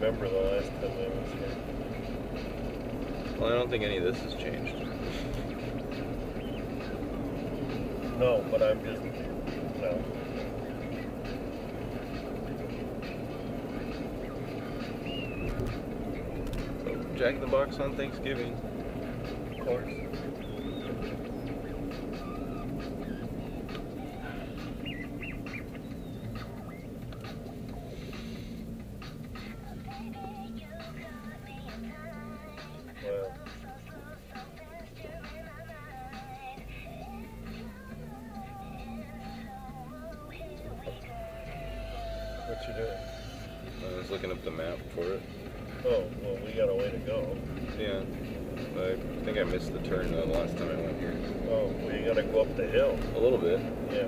remember the last time I was here. Well, I don't think any of this has changed. No, but I'm just, no. So, Jack in the Box on Thanksgiving. Of course. Well, what you doing? I was looking up the map for it. Oh, well, we got a way to go. Yeah. I think I missed the turn the last time I went here. Oh, well, you gotta go up the hill. A little bit. Yeah.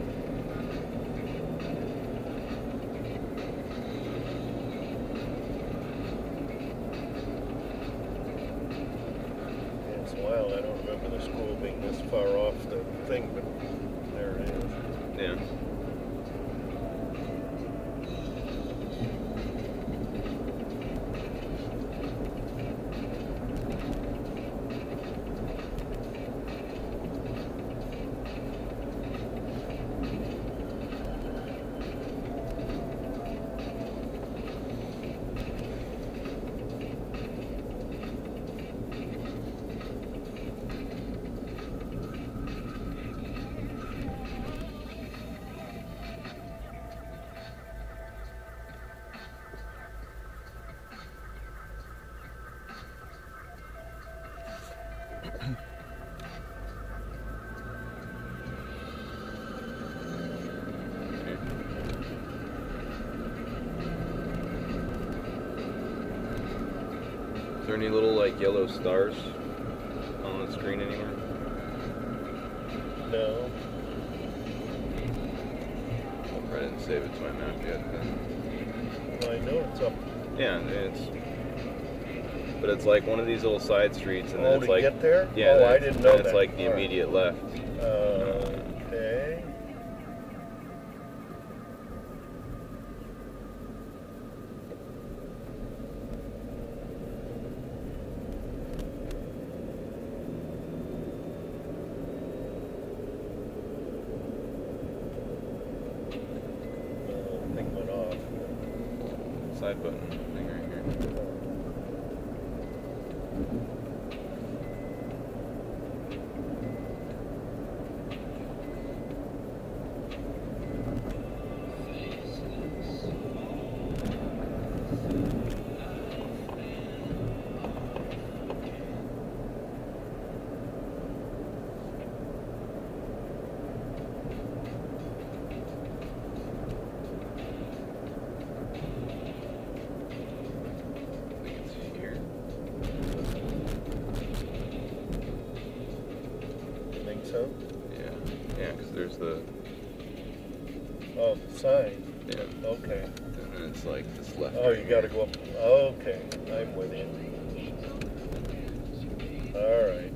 It's wild. I don't remember the school being this far off the thing, but there it is. Yeah. Is there any little like yellow stars on the screen anywhere? No. I didn't save it to my map yet. Well, I know it's up. Yeah, but it's like one of these little side streets, and then it's to like get there? yeah, Oh, I didn't know and it's that. like the All right. immediate left. Okay. Thing went off. Side button thing right here. Think so? Yeah, yeah, because there's the Oh, the sign. yeah, Okay. and then it's like this left. Oh, right you got to here. go up. Okay, I'm with you. All right.